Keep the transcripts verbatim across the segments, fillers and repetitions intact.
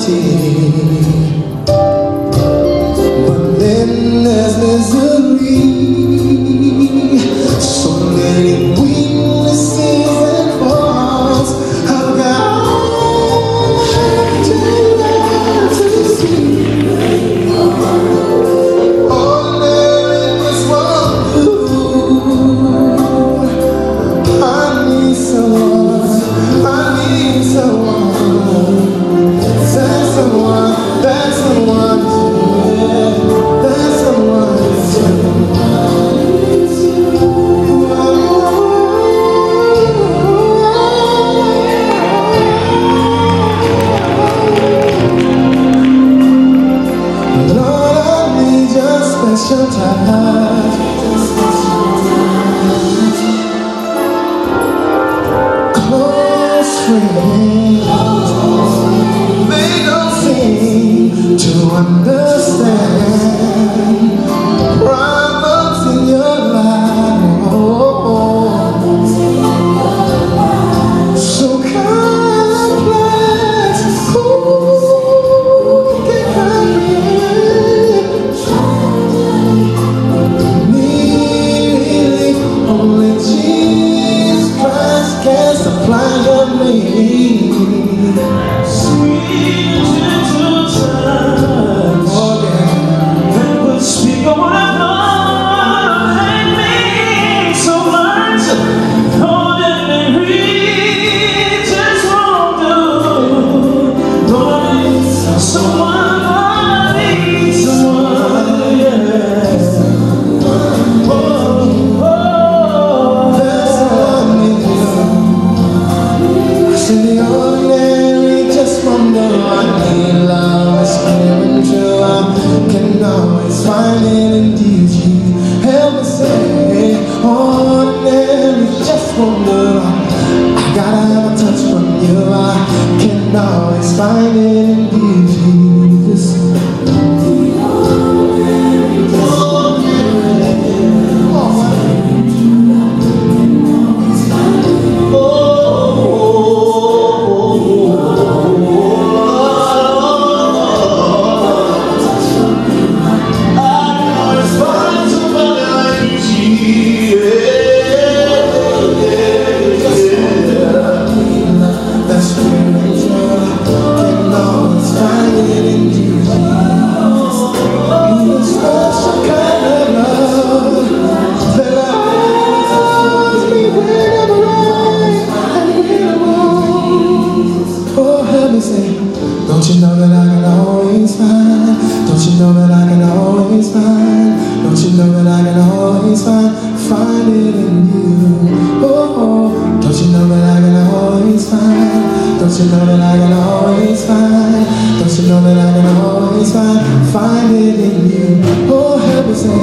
reality. But then there's misery. So many weaknesses and faults I've got to learn to see. Ordinary this won't do. I need someone, I need someone. That's someone, that's someone to, that's someone to. Lord, I need your special touch. Close friends, they don't seem to understand problems in your life. Oh, so complex. Who can comprehend? Need only Jesus Christ can supply your need. Sweet gentle touch, Oh yeah, that would speak of what I love and mean so much. Ordinary just won't do. Lord, I need someone, I need someone, yeah. Oh, oh, that's all I need. I see the ordinary just from the I need love is clear and true. I can always find it in you. Jesus. Help me say, ordinary just from the I gotta have a touch from you. I can always find it in you, Jesus. Don't you know that I can always find? Don't you know that I can always find? Don't you know that I can always find? Find it in you. Oh, oh. Don't you know that I can always find? Don't you know that I can always find? Don't you know that I can always find? Find it in you. Oh, help me say.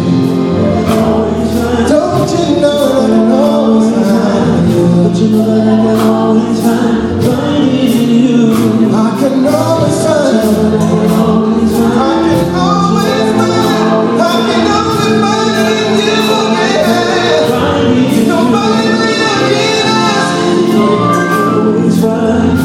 Don't you know that I can always find? Don't you know that I can always find? Find it in you. I can always find. I can always find. I can only find it in you. Yeah. Nobody like Jesus. Always find.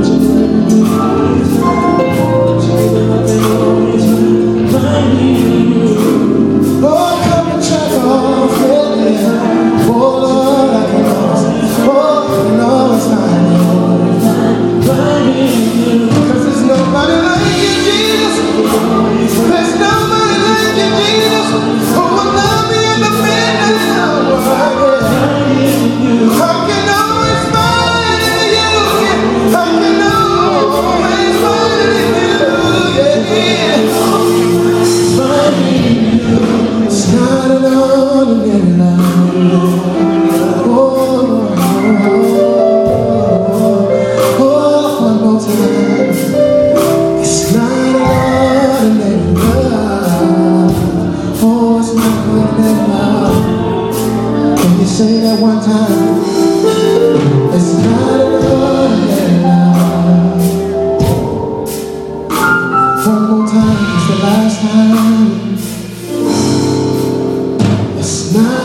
Find you. Lord, come and check off it. Yeah. Oh Lord, I can always. Oh, I can always find you. Find you. 'Cause there's nobody like you, Jesus. There's nobody like you, Jesus. Who will love me in the midnight hour. I can always find it in you. I can always find it in you. Yeah. Find you. It's not an ordinary love. Oh, oh, oh, oh, one more time. It's not an ordinary love. Oh, it's not ordinary love. Can you say that one time? It's not an ordinary love. One more time, it's the last time. It's not